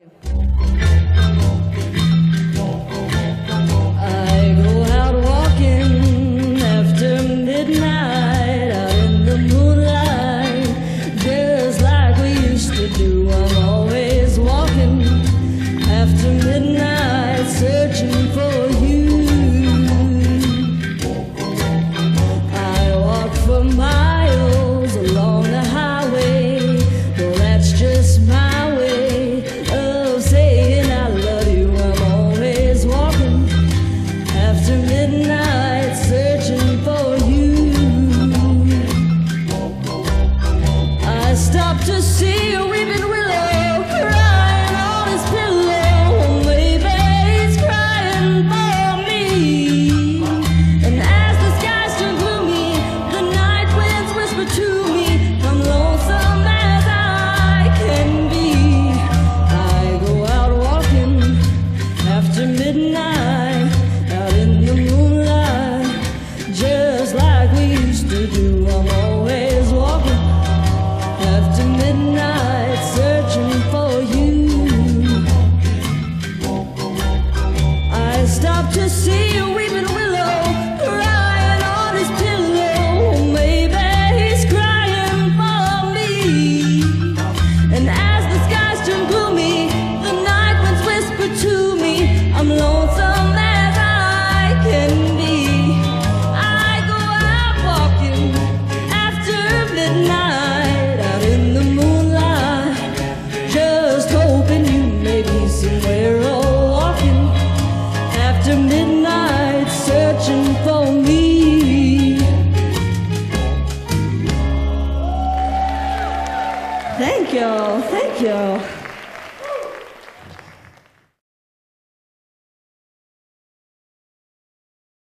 I go out walking after midnight, out in the moonlight, just like we used to do. I'm always walking after midnight, searching for you. I walk for miles along the highway, well, that's just my way of saying I love you. I'm always walking after midnight, searching for you. I stop to see a weeping willow crying on his pillow. Maybe he's crying for me. And as the skies turn gloomy, the night winds whisper to me, I'm lonesome as I can be. I go out walking after midnight, out in the moonlight, just like we used to do. I'm always walking after midnight, searching for you. I stop to see a weeping willow crying on his pillow. Maybe he's crying for me. And as the skies turn gloomy, the night winds whisper to me, I'm lonesome as I can be. I go out walking after midnight, out in the moonlight, just hoping you may be somewhere, oh, walking after midnight, searching for me. Thank y'all, thank y'all.